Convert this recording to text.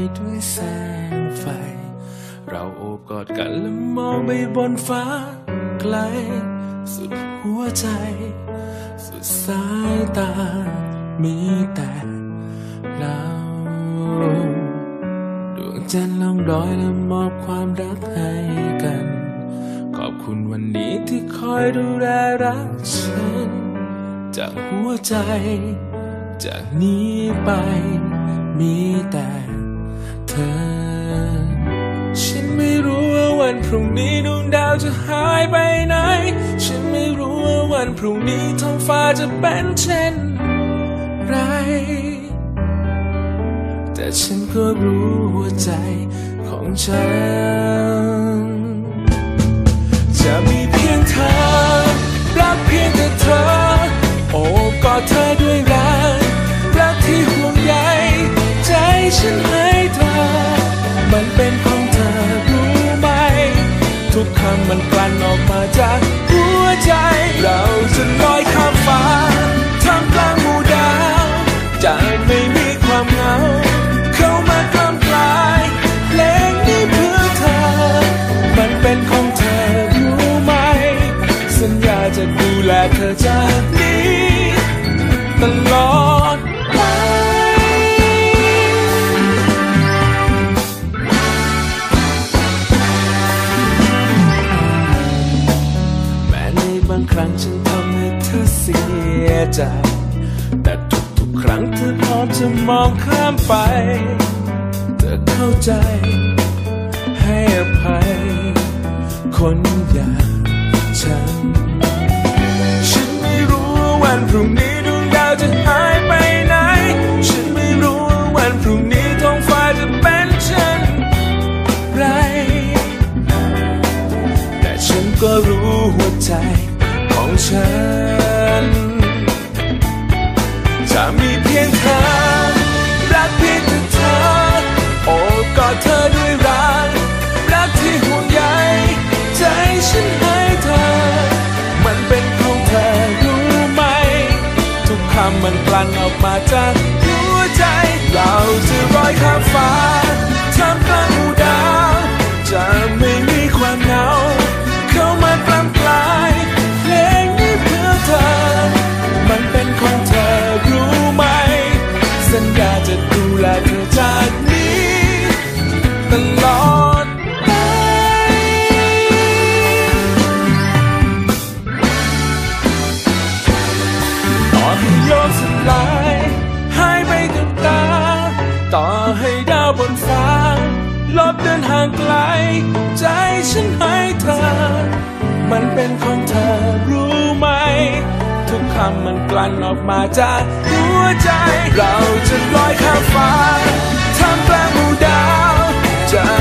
ด้วยแสงไฟเราโอบกอดกันและมองไปบนฟ้าไกลสุดหัวใจสุดสายตามีแต่เราดวงจันทร์ล่องลอยและมอบความรักให้กันขอบคุณวันนี้ที่คอยดูแลรักฉันจากหัวใจจากนี้ไปมีแต่เธอฉันไม่รู้ว่าวันพรุ่งนี้ดวงดาวจะหายไปไหนฉันไม่รู้ว่าวันพรุ่งนี้ท้องฟ้าจะเป็นเช่นไรแต่ฉันก็รู้หัวใจของฉันจะมีเพียงเธอรักเพียงแต่เธอโอบกอดเธอด้วยรักรักที่ห่วงใยใจฉันให้เธอมันเป็นของเธอรู้ไหมทุกคำมันกลั่นออกมาจากหัวใจเราจะลอยข้ามฟ้าท่ามกลางหมู่ดาวใจไม่มีความเหงาเข้ามากล้ำกลายเพลงนี้เพื่อเธอมันเป็นของเธอรู้ไหมสัญญาจะดูแลเธอจากนี้ตลอดไปแม้ในบางครั้งฉันทำให้เธอเสียใจแต่ทุกครั้งเธอพร้อมจะมองข้ามไปเธอเข้าใจให้อภัยคนอย่างฉันไม่รู้ว่าวันพรุ่งนี้ดวงดาวจะหายไปไหนฉันไม่รู้ว่าวันพรุ่งนี้ท้องฟ้าจะเป็นเช่นไรแต่ฉันก็รู้หัวใจของฉันจะมีเพียงเธอรักเพียงแต่เธอโอบกอดเธอด้วยรักรักที่ห่วงใยใจฉันให้เธอมันเป็นของเธอรู้ไหมทุกคำมันกลั่นออกมาจากหัวใจเราจะลอยข้ามฟ้าท่ามกลางหมู่ดาวจะไม่มีความเหงาเข้ามากล้ำกลายเพลงนี้เพื่อเธอมันเป็นของเธอรู้ไหมสัญญาจะดูแลเธอจากนี้ตลอดไปต่อให้โลกสลายหายไปกับตาต่อให้ดาวบนฟ้าลบเดินห่างไกลใจฉันให้เธอมันเป็นของเธอรู้ไหมทุกคำมันกลั่นออกมาจากหัวใจเราจะลอยข้ามฟ้าท่ามกลางหมู่ดาวจะ